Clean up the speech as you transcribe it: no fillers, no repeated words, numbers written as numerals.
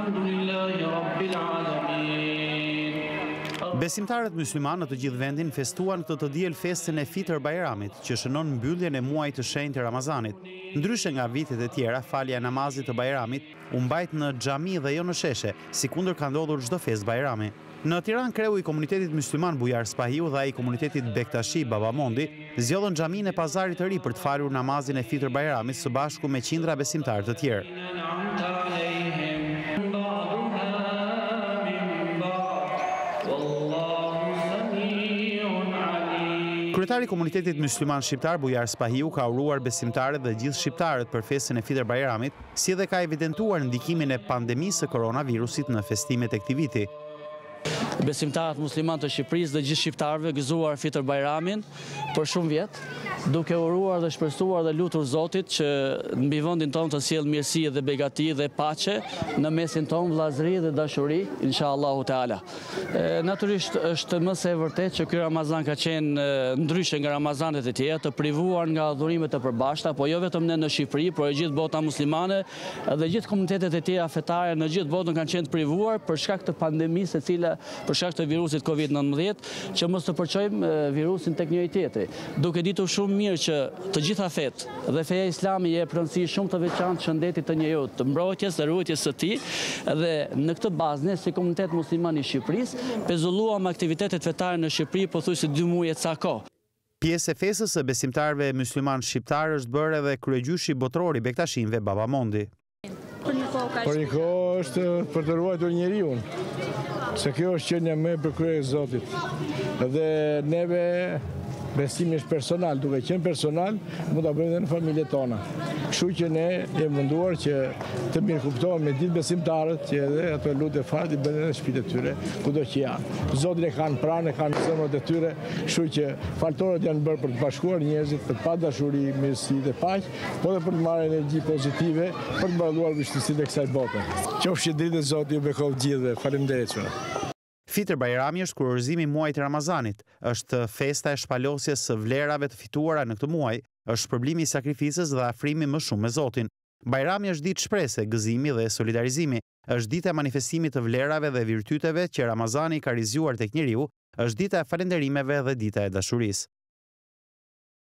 Besimtarët musliman në të gjithë vendin festuan këtë diel festën e Fitër Bajramit, që shënon mbylljen e muajit të shenjtë të Ramazanit. Ndryshe nga vitet e tjera, falja e namazit të Bajramit u mbajt në xhami dhe jo në sheshe, sikundër ka ndodhur çdo festë Bajrami. Në Tiranë, kreu i komunitetit musliman Bujar Spahiu dhe ai i komunitetit Bektashi Babamondi zgjodhën xhaminë e pazarit të ri për të falur namazin e Fitër Bajramit së bashku me qindra besimtarë të tjerë. Kryetari i komunitetit musliman shqiptar Bujar Spahiu ka uruar besimtarët dhe gjithë shqiptarët për festën e Fitër Bajramit, si edhe ka evidentuar ndikimin e pandemisë së koronavirusit në festimet e këtij viti. Besimtarët musliman të Shqipërisë dhe gjithë shqiptarëve gëzuar Fitër Bajramin për shumë vjet, duke uruar dhe shpresuar dhe lutur Zotit që mbi vendin tonë të sjellë mirësi dhe begati dhe paqe në mesin tonë, vllazëri dhe dashuri, inshallahu teala. Natyrisht është më se e vërtet që ky Ramazan ka qenë ndryshe nga Ramazanet e tjera, të privuar nga adhurimet e përbashkëta, po jo vetëm ne në Shqipëri, por e gjithë bota muslimane dhe gjithë komunitetet e tjera fetare në gjithë botën kanë qenë të privuar për shkak të pandemisë e cila për shkak të virusit Covid-19, që mos të përçojmë virusin tek njëri tjetri. Duke ditur shumë mirë që të gjitha fetë dhe feja islami jep rëndësi shumë të veçantë shëndetit të njeriut, të mbrojtjes dhe ruajtjes së tij, dhe në këtë bazë ne si komunitet musliman i Shqipërisë pezulluam aktivitetet fetare në Shqipëri pothuajse 2 muaj e ca kohë. Pjesë e festës së besimtarëve musliman shqiptar është bërë edhe kryegjyshi botror i Bektashinëve Babamondi. Për një kohë është për të ruajtur njeriun, se kjo është qenia më e përkryer e Zotit. Dhe neve besimi është personal, duke qenë personal, mund ta bëjmë edhe në familjet tona. Kështu që ne jemi munduar që të mirëkuptohemi me gjithë besimtarët, që edhe ato lutje fat i bëjnë në shtëpitë e tyre, kudo që janë. Zotin e kanë pranë, e kanë në zemrat e tyre, kështu që faltorët janë bërë për të bashkuar njerëzit, për të pasur dashuri, mirësi dhe paqe, por edhe për të marrë energji pozitive, për të mbaruar vështirësitë e kësaj bote. Qofshi dritë e Zotit ju bekoj gjithëve. Faleminderit. Fitër Bajrami është kurorëzimi i muajit të Ramazanit, është festa e shpalosjes së vlerave të fituara në këtë muaj, është shpërblimi i sakrificës dhe afrimi më shumë me Zotin. Bajrami është ditë shprese, gëzimi dhe solidarizimi, është dita e manifestimit të vlerave dhe virtyteve që Ramazani ka rizjuar tek njeriu, është dita e falënderimeve dhe dita e dashurisë.